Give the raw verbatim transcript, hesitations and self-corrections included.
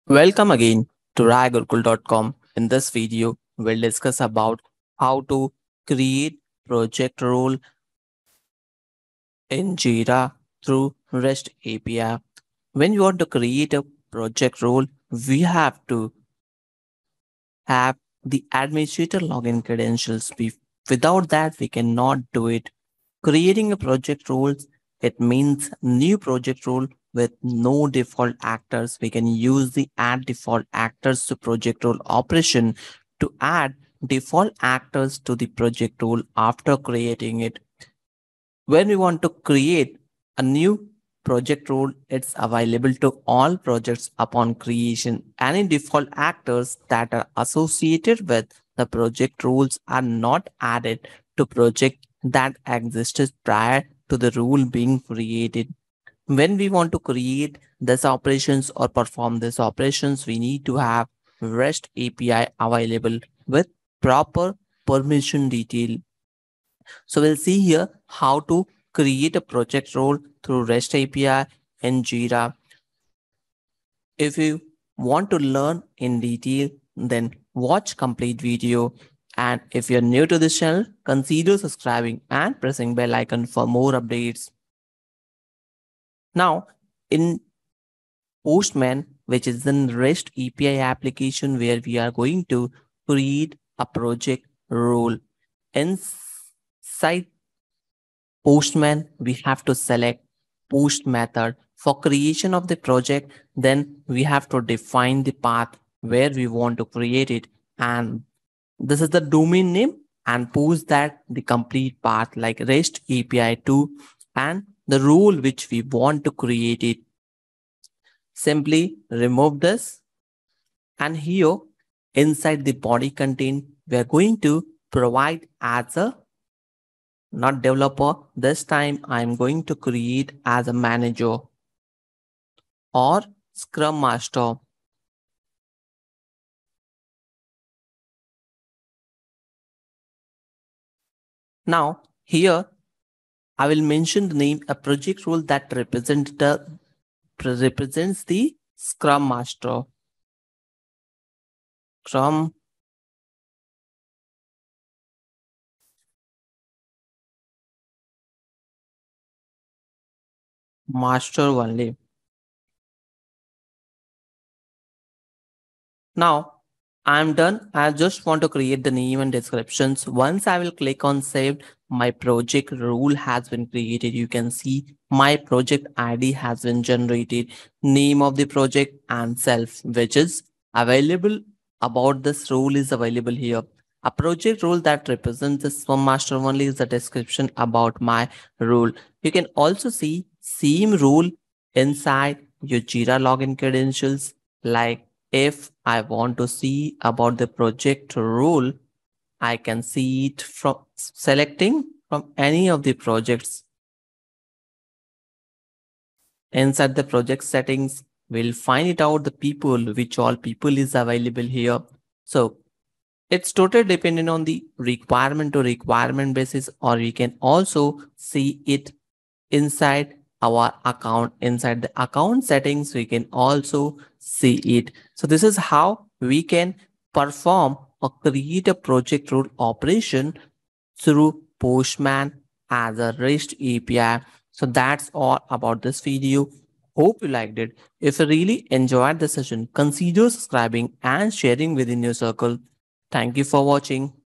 Welcome again to ragurkul dot com. In this video, we'll discuss about how to create project role in Jira through REST A P I. When you want to create a project role, we have to have the administrator login credentials. Be- Without that, we cannot do it. Creating a project roles, it means new project role with no default actors. We can use the add default actors to project role operation to add default actors to the project role after creating it. When we want to create a new project role, it's available to all projects upon creation. Any default actors that are associated with the project roles are not added to project that existed prior to the rule being created. When we want to create this operations or perform these operations, we need to have REST A P I available with proper permission detail. So we'll see here how to create a project role through REST A P I in Jira. If you want to learn in detail, then watch complete video. And if you're new to this channel, consider subscribing and pressing bell icon for more updates. Now, in Postman, which is the REST A P I application where we are going to create a project role. Inside Postman, we have to select post method. For creation of the project, then we have to define the path where we want to create it. And this is the domain name and post that the complete path like REST A P I two and the role which we want to create it. Simply remove this. And here inside the body content, we are going to provide as a not developer. This time I'm going to create as a manager or Scrum Master. Now here I will mention the name a project role that represents the represents the Scrum Master. Scrum Master only. Now I'm done. I just want to create the name and descriptions. Once I will click on saved, my project role has been created. You can see my project I D has been generated, name of the project and self, which is available about this role is available here. A project role that represents the Scrum Master only is the description about my role. You can also see same role inside your Jira login credentials. Like if I want to see about the project role, I can see it from selecting from any of the projects. Inside the project settings, we'll find it out the people, which all people is available here. So it's totally dependent on the requirement to requirement basis, or we can also see it inside our account. Inside the account settings, we can also see it. So this is how we can perform or create a project role operation through Postman as a REST A P I. So that's all about this video. Hope you liked it. If you really enjoyed the session, consider subscribing and sharing within your circle. Thank you for watching.